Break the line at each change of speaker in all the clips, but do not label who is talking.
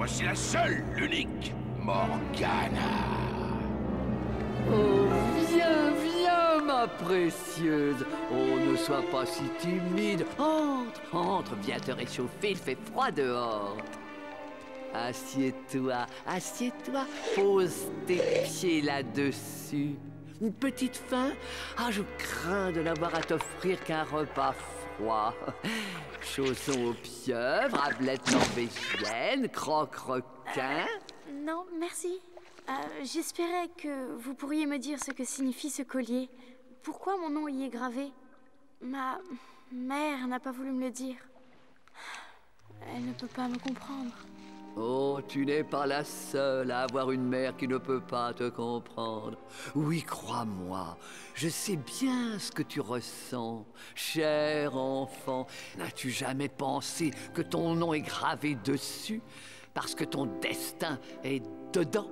Voici la seule, l'unique Morgana.
Oh, viens, viens, ma précieuse. Oh, ne sois pas si timide. Entre, entre, viens te réchauffer, il fait froid dehors. Assieds-toi, assieds-toi, pose tes pieds là-dessus. Une petite faim? Ah, je crains de n'avoir à t'offrir qu'un repas froid. Chaussons aux pieuvres, ablette norvégienne, croque-requin.
Non, merci. J'espérais que vous pourriez me dire ce que signifie ce collier. Pourquoi mon nom y est gravé? Ma mère n'a pas voulu me le dire. Elle ne peut pas me comprendre.
Oh, tu n'es pas la seule à avoir une mère qui ne peut pas te comprendre. Oui, crois-moi, je sais bien ce que tu ressens. Cher enfant, n'as-tu jamais pensé que ton nom est gravé dessus parce que ton destin est dedans?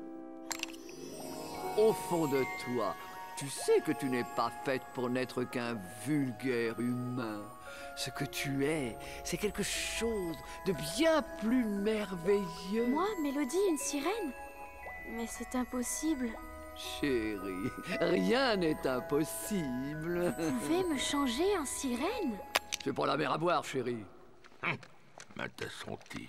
Au fond de toi, tu sais que tu n'es pas faite pour n'être qu'un vulgaire humain. Ce que tu es, c'est quelque chose de bien plus merveilleux.
Moi, Mélodie, une sirène? Mais c'est impossible.
Chérie, rien n'est impossible.
Vous pouvez me changer en sirène?
C'est pas la mer à boire, chérie.
Mais t'as senti.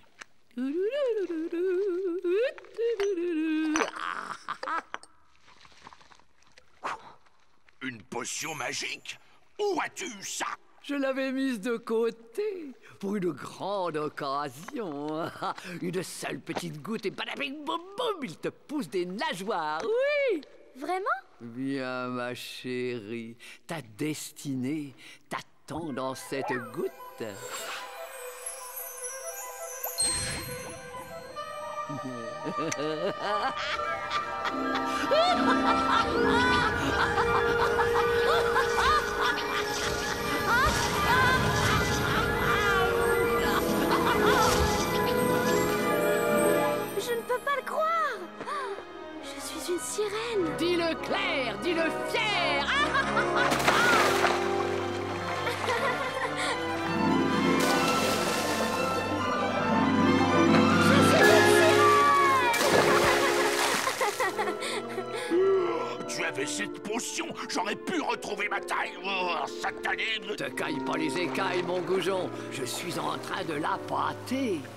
Une potion magique? Où as-tu eu ça?
Je l'avais mise de côté pour une grande occasion. Une seule petite goutte et badabing boum boum, il te pousse des nageoires, oui!
Vraiment?
Viens, ma chérie, ta destinée t'attend dans cette goutte.
Je ne peux pas le croire! Je suis une sirène!
Dis-le clair, dis-le fier.
Tu avais cette potion, j'aurais pu retrouver ma taille. Oh, satané!
Ne te caille pas les écailles, mon goujon. Je suis en train de la pâter.